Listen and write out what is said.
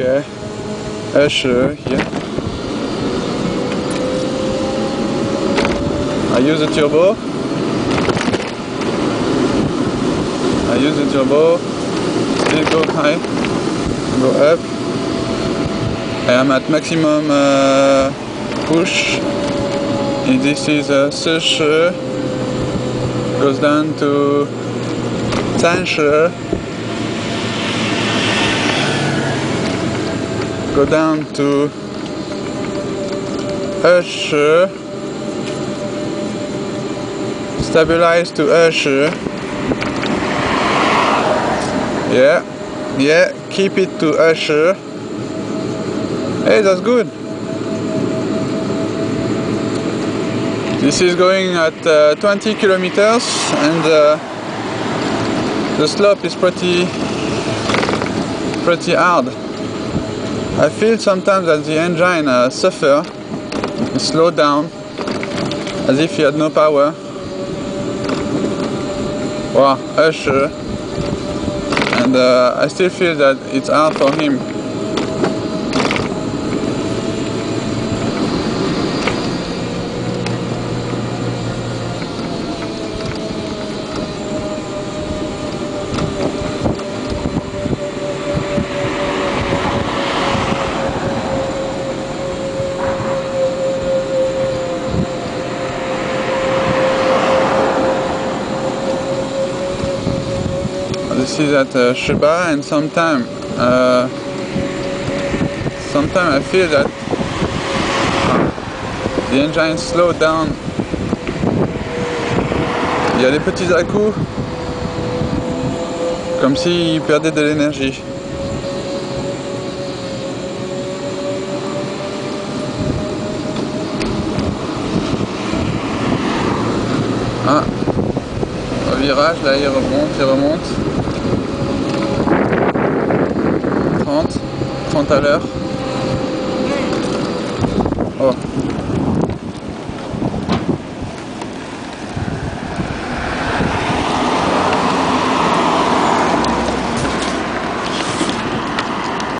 Okay, usher here. I use the turbo. Still go high, go up. I am at maximum push. And this is a 40, goes down to 30, go down to 20, stabilize to 20. Yeah, keep it to 20. Hey, that's good. This is going at 20 kilometers, and the slope is pretty hard. I feel sometimes that the engine suffer, slow down, as if he had no power. Wow, usher. And I still feel that it's hard for him. This is at Shiba, and sometimes I feel that the engine slow down. Il y a des petits à-coups, comme s'il perdait de l'énergie. Ah, au virage, là il remonte. 30 à l'heure. Oh.